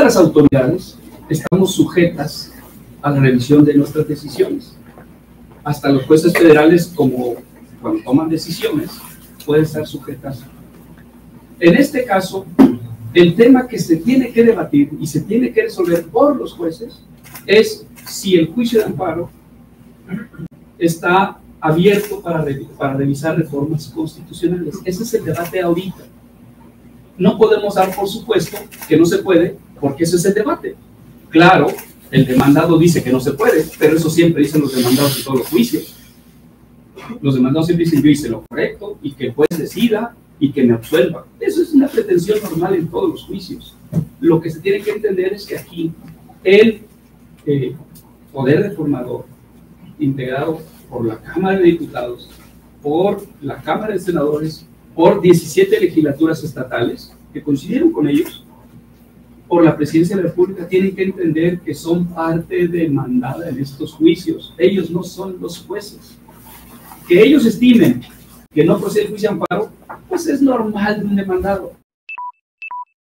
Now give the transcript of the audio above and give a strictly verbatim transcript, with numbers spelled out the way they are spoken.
las autoridades estamos sujetas a la revisión de nuestras decisiones. Hasta los jueces federales, como cuando toman decisiones, pueden estar sujetas. En este caso, el tema que se tiene que debatir y se tiene que resolver por los jueces es si el juicio de amparo está abierto para, para revisar reformas constitucionales. Ese es el debate ahorita. No podemos dar por supuesto que no se puede, porque ese es el debate. Claro, el demandado dice que no se puede, pero eso siempre dicen los demandados en todos los juicios. Los demandados siempre dicen yo hice lo correcto y que el juez decida y que me absuelva. Eso es una pretensión normal en todos los juicios. Lo que se tiene que entender es que aquí el eh, poder reformador, integrado por la Cámara de Diputados, por la Cámara de Senadores, por diecisiete legislaturas estatales que coincidieron con ellos, por la Presidencia de la República, tienen que entender que son parte demandada en estos juicios. Ellos no son los jueces. Que ellos estimen que no procede el juicio de amparo, pues es normal de un demandado.